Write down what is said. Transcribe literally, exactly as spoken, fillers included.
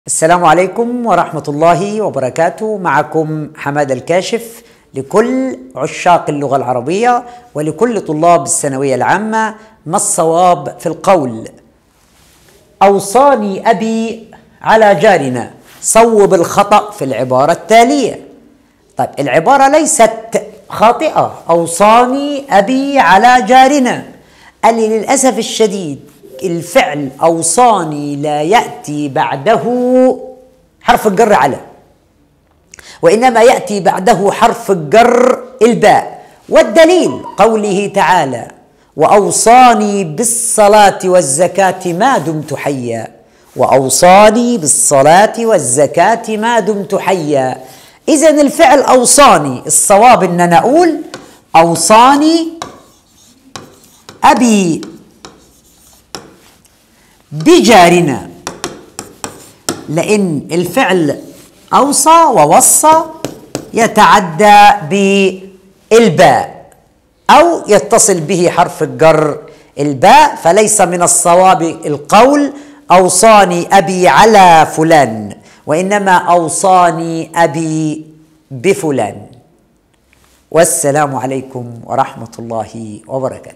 السلام عليكم ورحمة الله وبركاته. معكم حماد الكاشف لكل عشاق اللغة العربية ولكل طلاب الثانوية العامة. ما الصواب في القول أوصاني أبي على جارنا؟ صوب الخطأ في العبارة التالية. طيب العبارة ليست خاطئة، أوصاني أبي على جارنا. قال لي للأسف الشديد الفعل أوصاني لا يأتي بعده حرف الجر على، وإنما يأتي بعده حرف الجر الباء. والدليل قوله تعالى وأوصاني بالصلاة والزكاة ما دمت حيا. وأوصاني بالصلاة والزكاة ما دمت حيا. إذن الفعل أوصاني الصواب إن أنا أقول أوصاني أبي بجارنا، لأن الفعل أوصى ووصى يتعدى بالباء أو يتصل به حرف الجر الباء، فليس من الصواب القول أوصاني أبي على فلان، وإنما أوصاني أبي بفلان. والسلام عليكم ورحمة الله وبركاته.